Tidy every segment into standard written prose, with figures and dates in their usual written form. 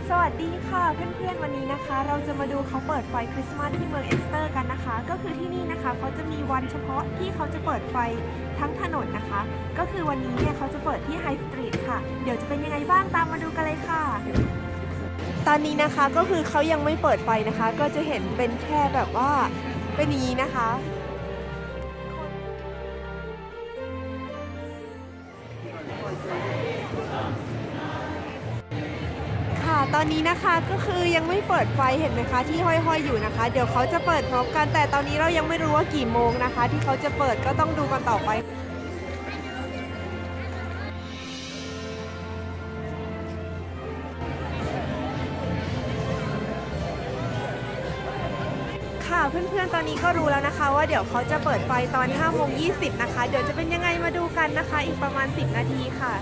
สวัสดีค่ะเพื่อนๆวันนี้นะคะเราจะมาดูเขาเปิดไฟคริสต์มาสที่เมืองเอ็กสเตอร์กันนะคะก็คือที่นี่นะคะเขาจะมีวันเฉพาะที่เขาจะเปิดไฟทั้งถนนนะคะก็คือวันนี้เนี่ยเขาจะเปิดที่ไฮสตรีทค่ะเดี๋ยวจะเป็นยังไงบ้างตามมาดูกันเลยค่ะตอนนี้นะคะก็คือเขายังไม่เปิดไฟนะคะก็จะเห็นเป็นแค่แบบว่าเป็นอย่างนี้นะคะตอนนี้นะคะก็คือยังไม่เปิดไฟเห็นไหมคะที่ห้อยๆอยู่นะคะเดี๋ยวเขาจะเปิดพร้อมกันแต่ตอนนี้เรายังไม่รู้ว่ากี่โมงนะคะที่เขาจะเปิดก็ต้องดูกันต่อไปค่ะเพื่อนๆตอนนี้ก็รู้แล้วนะคะว่าเดี๋ยวเขาจะเปิดไฟตอน 5:20 นะคะเดี๋ยวจะเป็นยังไงมาดูกันนะคะอีกประมาณ10 นาทีค่ะ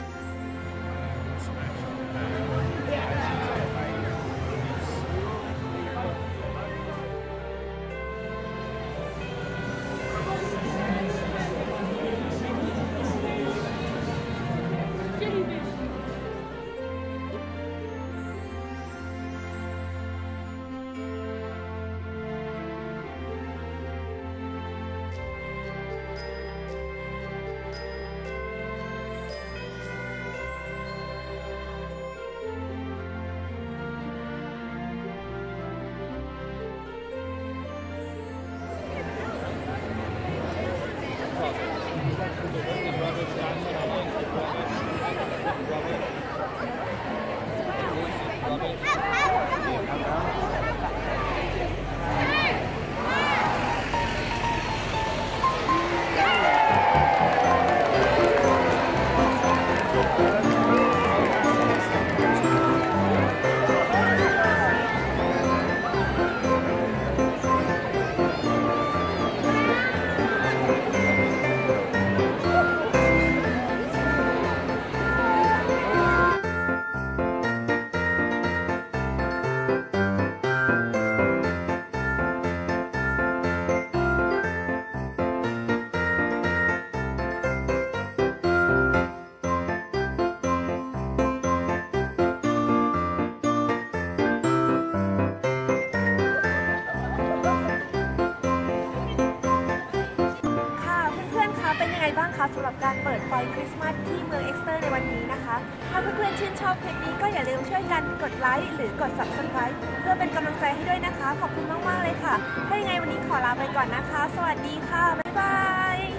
เป็นยังไงบ้างคะสำหรับการเปิดไฟคริสต์มาสที่เมืองเอ็กสเตอร์ในวันนี้นะคะถ้าเพื่อนๆชื่นชอบคลิปนี้ก็อย่าลืมช่วยกันกดไลค์หรือกด Subscribe เพื่อเป็นกำลังใจให้ด้วยนะคะขอบคุณมากๆเลยค่ะถ้ายังไงวันนี้ขอลาไปก่อนนะคะสวัสดีค่ะบ๊ายบาย